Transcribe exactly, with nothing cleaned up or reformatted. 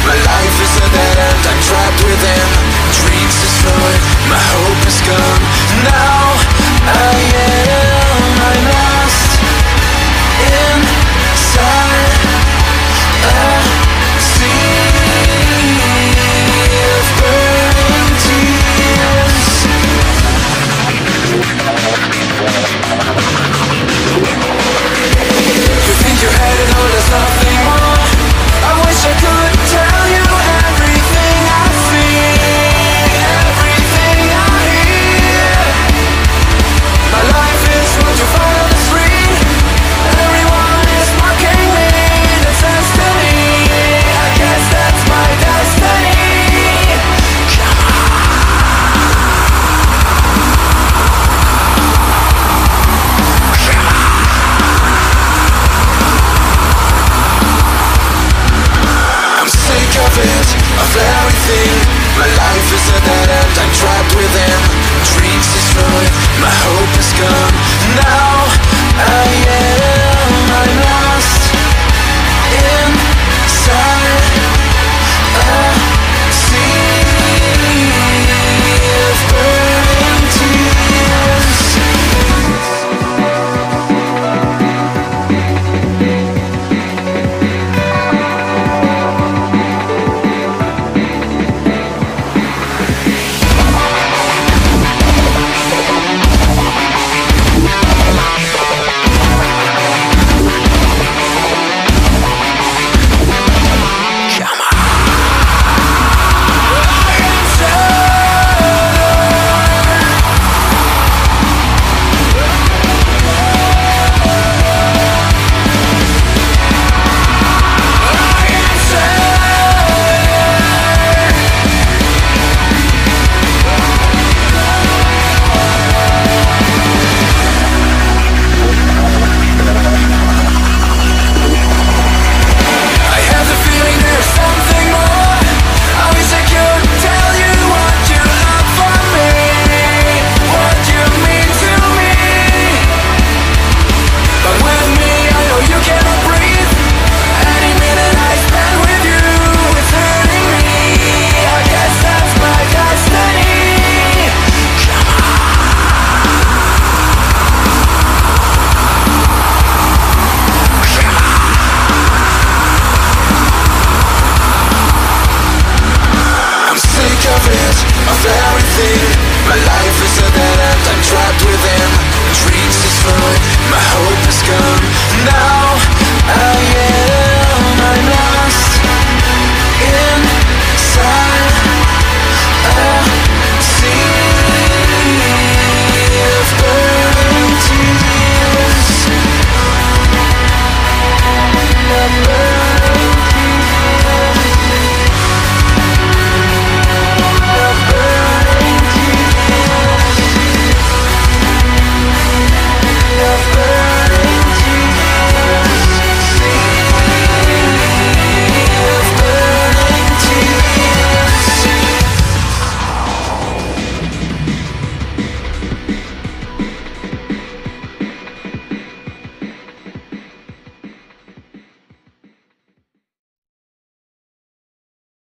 My life is a dead end, I'm trapped within. Dreams destroyed, my hope is gone. Now I am, I'm lost inside a sea of burning tears. You think you're headed on, there's nothing more. I wish I could tell you everything I see, everything I hear. My life is what you find on the street. Everyone is mocking me, that's destiny. I guess that's my destiny. Come I'm sick of it, of everything. My life is a dead end, I'm trapped within. Dreams destroyed, my hope is gone.